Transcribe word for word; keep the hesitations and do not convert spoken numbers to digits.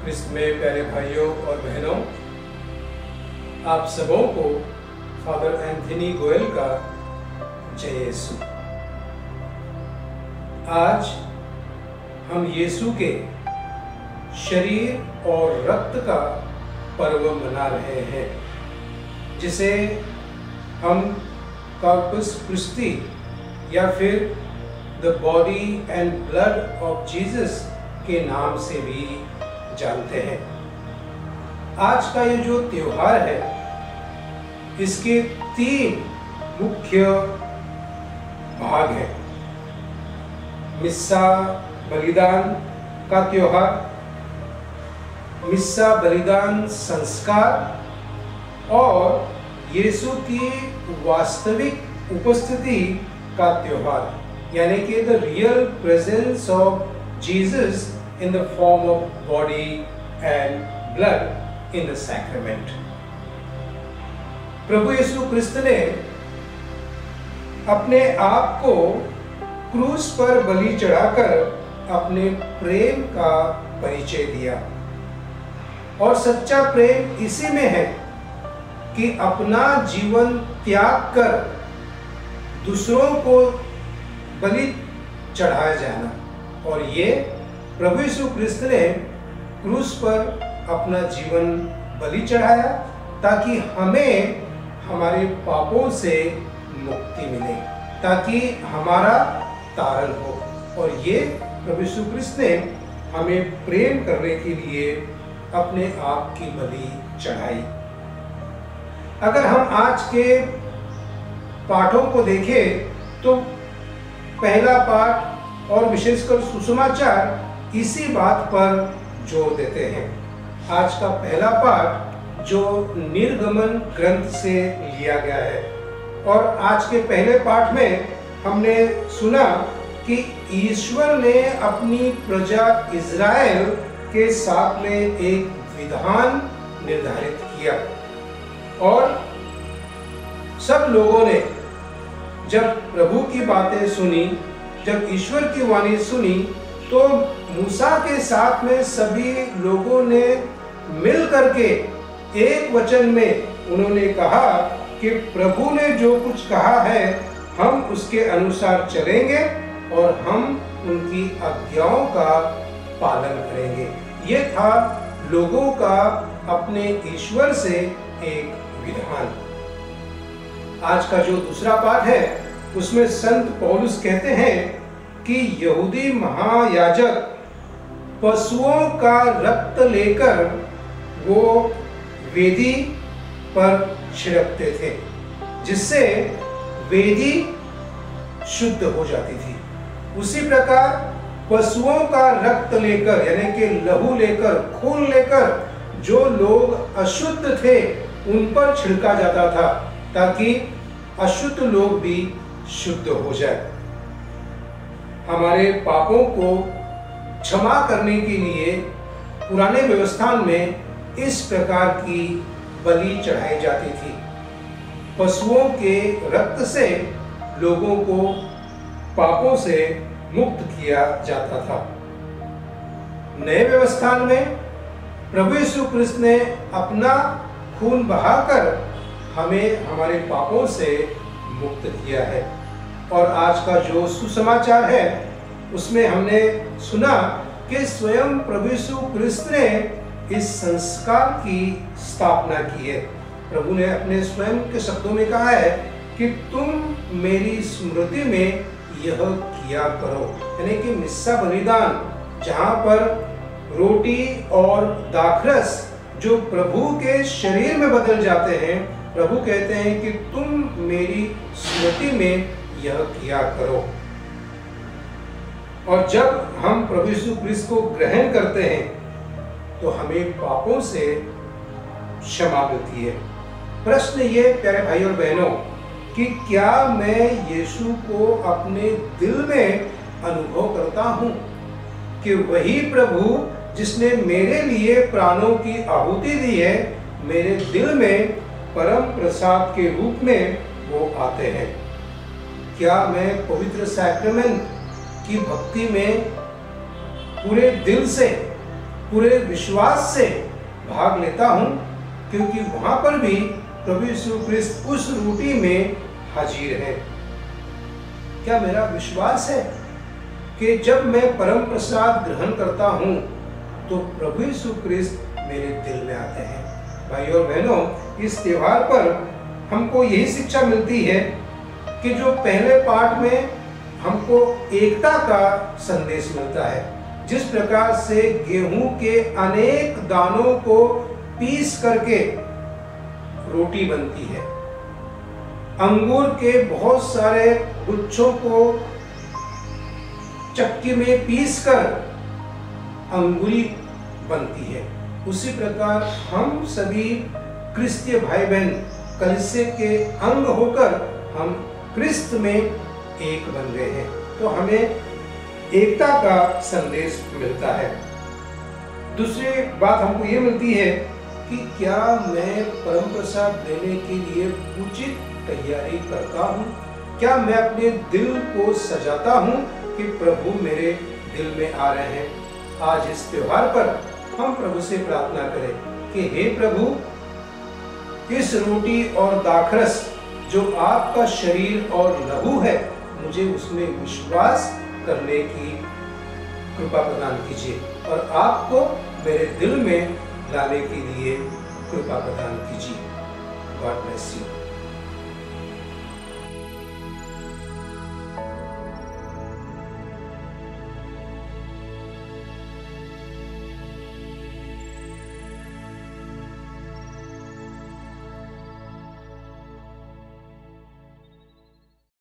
क्रिस्त में प्यारे भाइयों और बहनों, आप सबों को फादर एंथनी गोयल का जय यीशु। आज हम यीशु के शरीर और रक्त का पर्व मना रहे हैं, जिसे हम कॉर्पस क्रिस्टी या फिर the body and blood of Jesus के नाम से भी जानते हैं। आज का ये जो त्योहार है, इसके तीन मुख्य भाग हैं। मिस्सा बलिदान का त्योहार, मिस्सा बलिदान संस्कार और यीशु की वास्तविक उपस्थिति का त्योहार, यानी कि the real presence of Jesus in the form of body and blood in the sacrament। प्रभु यीशु क्रिस्त ने अपने आप को क्रूस पर बलि चढ़ाकर अपने प्रेम का परिचय दिया, और सच्चा प्रेम इसी में है कि अपना जीवन त्याग कर दूसरों को बलि चढ़ाया जाना। और ये प्रभु यीशु क्रिस्त ने क्रूस पर अपना जीवन बलि चढ़ाया ताकि हमें हमारे पापों से मुक्ति मिले, ताकि हमारा तारण हो। और ये प्रभु यीशु क्रिस्त ने हमें प्रेम करने के लिए अपने आप की बलि चढ़ाई। अगर हम आज के पाठों को देखें तो पहला पाठ और विशेषकर सुसमाचार इसी बात पर जोर देते हैं। आज का पहला पाठ जो निर्गमन ग्रंथ से लिया गया है, और आज के पहले पाठ में हमने सुना कि ईश्वर ने अपनी प्रजा इज़राइल के साथ में एक विधान निर्धारित किया, और सब लोगों ने जब प्रभु की बातें सुनी, जब ईश्वर की वाणी सुनी, तो मूसा के साथ में सभी लोगों ने मिल करके एक वचन में उन्होंने कहा कि प्रभु ने जो कुछ कहा है हम उसके अनुसार चलेंगे और हम उनकी आज्ञाओं का पालन करेंगे। ये था लोगों का अपने ईश्वर से एक विधान। आज का जो दूसरा पाठ है उसमें संत पौलुस कहते हैं कि यहूदी महायाजक पशुओं का रक्त लेकर वो वेदी पर छिड़कते थे, जिससे वेदी शुद्ध हो जाती थी। उसी प्रकार पशुओं का रक्त लेकर, यानी कि लहू लेकर, खून लेकर जो लोग अशुद्ध थे उन पर छिड़का जाता था, ताकि अशुद्ध लोग भी शुद्ध हो जाए। हमारे पापों को क्षमा करने के लिए पुराने व्यवस्थान में इस प्रकार की बलि चढ़ाई जाती थी। पशुओं के रक्त से लोगों को पापों से मुक्त किया जाता था। नए व्यवस्थान में प्रभु यीशु क्रिस्त ने अपना खून बहाकर हमें हमारे पापों से मुक्त किया है। और आज का जो सुसमाचार है उसमें हमने सुना कि स्वयं प्रभु यीशु क्रिस्त ने इस संस्कार की स्थापना की है। प्रभु ने अपने स्वयं के शब्दों में कहा है कि तुम मेरी स्मृति में यह किया करो, यानी कि मिस्सा बलिदान, जहाँ पर रोटी और दाखरस जो प्रभु के शरीर में बदल जाते हैं, प्रभु कहते हैं कि तुम मेरी स्मृति में यह किया करो। और जब हम प्रभु यीशु क्रिस्त को ग्रहण करते हैं तो हमें पापों से क्षमा मिलती है। प्रश्न ये प्यारे भाई और बहनों कि क्या मैं यीशु को अपने दिल में अनुभव करता हूँ कि वही प्रभु जिसने मेरे लिए प्राणों की आहुति दी है, मेरे दिल में परम प्रसाद के रूप में वो आते हैं। क्या मैं पवित्र सैक्रामेंट की भक्ति में पूरे दिल से पूरे विश्वास से भाग लेता हूँ, क्योंकि वहां पर भी प्रभु यीशु ख्रिस्त उस रोटी में हाजिर है। क्या मेरा विश्वास है कि जब मैं परम प्रसाद ग्रहण करता हूँ तो प्रभु यीशु ख्रिस्त मेरे दिल में आते हैं। भाई और बहनों, इस त्योहार पर हमको यही शिक्षा मिलती है कि जो पहले पाठ में हमको एकता का संदेश मिलता है, जिस प्रकार से गेहूं के अनेक दानों को पीस करके रोटी बनती है, अंगूर के बहुत सारे गुच्छों को चक्की में पीसकर अंगूरी बनती है, उसी प्रकार हम सभी क्रिस्तीय भाई बहन कलीसिया के अंग होकर हम क्रिस्त में एक बन गए हैं। तो हमें एकता का संदेश मिलता है। दूसरी बात हमको ये मिलती है कि क्या मैं परम प्रसाद लेने के लिए उचित तैयारी करता हूँ? क्या मैं अपने दिल को सजाता हूँ कि प्रभु मेरे दिल में आ रहे हैं? आज इस त्योहार पर हम प्रभु से प्रार्थना करें कि हे प्रभु, इस रोटी और दाखरस जो आपका शरीर और लहू है, मुझे उसमें विश्वास करने की कृपा प्रदान कीजिए और आपको मेरे दिल में लाने के लिए कृपा प्रदान कीजिए। God bless you.